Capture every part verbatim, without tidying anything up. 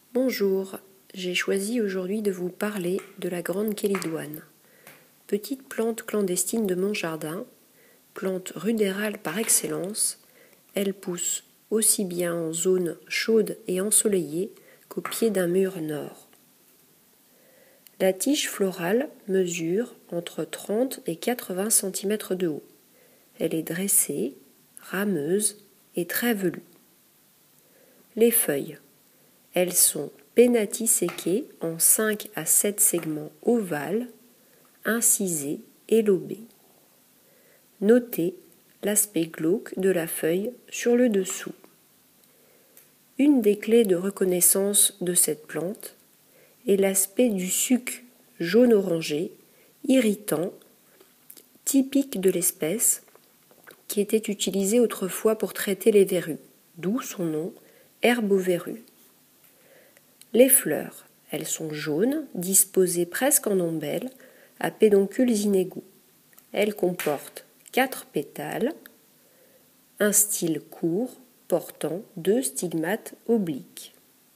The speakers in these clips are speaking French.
Bonjour, j'ai choisi aujourd'hui de vous parler de la grande kélidoine. Petite plante clandestine de mon jardin, plante rudérale par excellence, elle pousse aussi bien en zone chaude et ensoleillée qu'au pied d'un mur nord. La tige florale mesure entre trente et quatre-vingts centimètres de haut. Elle est dressée, rameuse et très velue. Les feuilles. Elles sont pennatisséquées en cinq à sept segments ovales, incisés et lobés. Notez l'aspect glauque de la feuille sur le dessous. Une des clés de reconnaissance de cette plante est l'aspect du suc jaune-orangé, irritant, typique de l'espèce, qui était utilisé autrefois pour traiter les verrues, d'où son nom, herbe aux verrues. Les fleurs, elles sont jaunes, disposées presque en ombelle, à pédoncules inégaux. Elles comportent quatre pétales, un style court portant deux stigmates obliques.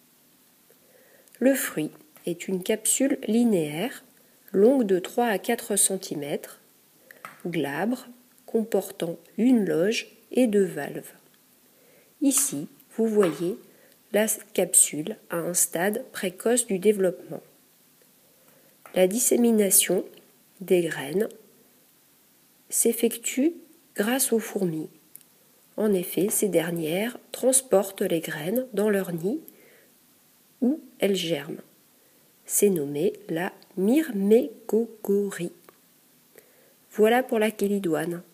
Le fruit est une capsule linéaire, longue de trois à quatre centimètres, glabre, comportant une loge et deux valves. Ici, vous voyez la capsule à un stade précoce du développement. La dissémination des graines s'effectue grâce aux fourmis. En effet, ces dernières transportent les graines dans leur nid où elles germent. C'est nommé la myrmécogorie. Voilà pour la kélidoine.